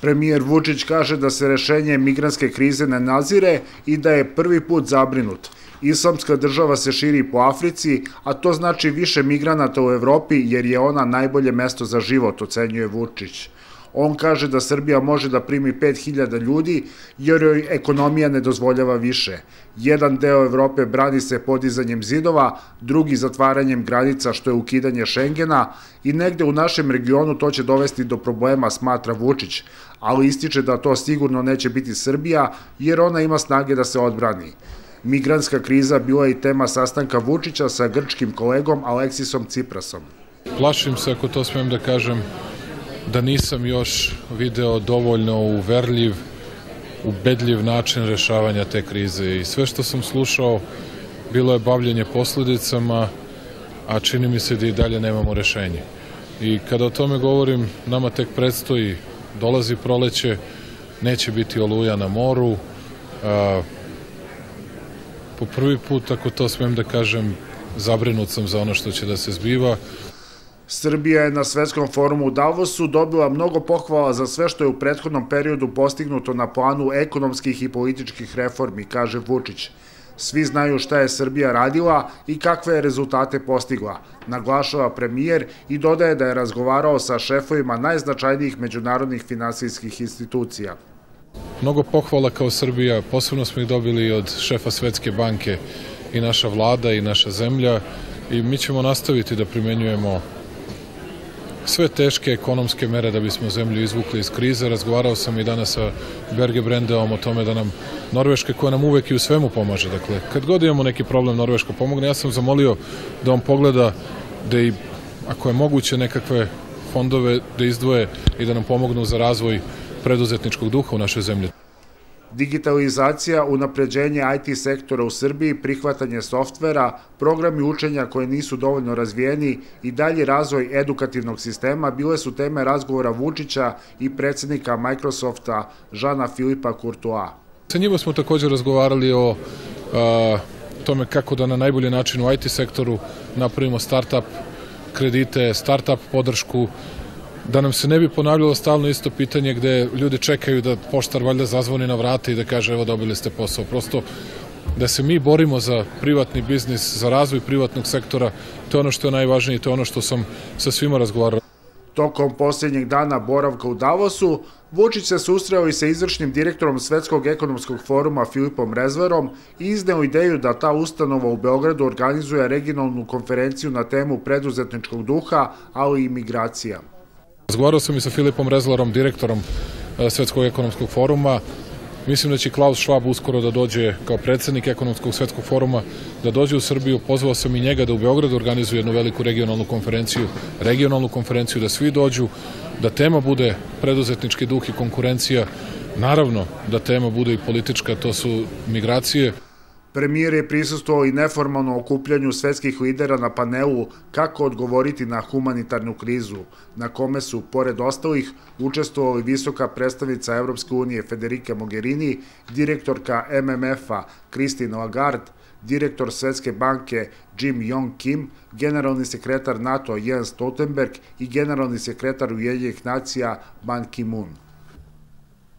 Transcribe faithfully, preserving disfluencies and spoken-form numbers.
Premijer Vučić kaže da se rešenje migrantske krize ne nazire i da je prvi put zabrinut. Islamska država se širi po Africi, a to znači više migranata u Evropi jer je ona najbolje mesto za život, ocenjuje Vučić. On kaže da Srbija može da primi pet hiljada ljudi jer joj ekonomija ne dozvoljava više. Jedan deo Evrope brani se podizanjem zidova, drugi zatvaranjem granica što je ukidanje Šengena i negde u našem regionu to će dovesti do problema, smatra Vučić, ali ističe da to sigurno neće biti Srbija jer ona ima snage da se odbrani. Migrantska kriza bila je i tema sastanka Vučića sa grčkim kolegom Aleksisom Tsiprasom. Plašim se, ako to smem da kažem, da nisam još video dovoljno uverljiv, ubedljiv način rešavanja te krize i sve što sam slušao bilo je bavljenje posledicama, a čini mi se da i dalje nemamo rešenje. I kada o tome govorim, nama tek predstoji, dolazi proleće, neće biti oluja na moru. A, po prvi put, ako to smem da kažem, zabrinut sam za ono što će da se zbiva. Srbija je na Svetskom forumu u Davosu dobila mnogo pohvala za sve što je u prethodnom periodu postignuto na planu ekonomskih i političkih reformi, kaže Vučić. Svi znaju šta je Srbija radila i kakve je rezultate postigla, naglašava premijer i dodaje da je razgovarao sa šefovima najznačajnijih međunarodnih finansijskih institucija. Mnogo pohvala kao Srbija, posebno smo ih dobili od šefa Svetske banke i naša vlada i naša zemlja i mi ćemo nastaviti da primenjujemo sve teške ekonomske mere da bismo zemlju izvukli iz krize. Razgovarao sam i danas sa Berge Brendeom o tome da nam Norveška, koja nam uvek i u svemu pomaže. Dakle, kad god imamo neki problem, Norveška pomogne. Ja sam zamolio da on pogleda da i, ako je moguće, nekakve fondove da izdvoje i da nam pomognu za razvoj preduzetničkog duha u našoj zemlji. Digitalizacija, unapređenje I T sektora u Srbiji, prihvatanje softvera, programi učenja koje nisu dovoljno razvijeni i dalji razvoj edukativnog sistema bile su teme razgovora Vučića i predsednika Microsofta Žana Filipa Kurtoa. Sa njima smo također razgovarali o a, tome kako da na najbolji način u I T sektoru napravimo start-up kredite, start-up podršku, da nam se ne bi ponavljalo stalno isto pitanje gde ljudi čekaju da poštar valjda zazvoni na vrata i da kaže evo dobili ste posao. Prosto da se mi borimo za privatni biznis, za razvoj privatnog sektora, to je ono što je najvažnije i to je ono što sam sa svima razgovarao. Tokom posljednjeg dana boravka u Davosu, Vučić se susreo i sa izvršnim direktorom Svetskog ekonomskog foruma Filipom Rezlerom i izneo ideju da ta ustanova u Beogradu organizuje regionalnu konferenciju na temu preduzetničkog duha, ali i migracija. Razgovarao sam i sa Filipom Rezlerom, direktorom Svetskog ekonomskog foruma. Mislim da će Klaus Schwab uskoro da dođe kao predsednik Ekonomskog svetskog foruma, da dođe u Srbiju. Pozvao sam i njega da u Beogradu organizuje jednu veliku regionalnu konferenciju, regionalnu konferenciju da svi dođu, da tema bude preduzetnički duh i konkurencija. Naravno da tema bude i politička, to su migracije. Premijer je prisustvovao i neformalno okupljanju svetskih lidera na panelu Kako odgovoriti na humanitarnu krizu, na kome su, pored ostalih, učestvovali visoka predstavnica Evropske unije Federica Mogherini, direktorka M M F-a Christine Lagarde, direktor Svetske banke Jim Yong Kim, generalni sekretar NATO Jens Stoltenberg i generalni sekretar Ujedinjenih nacija Ban Ki-moon.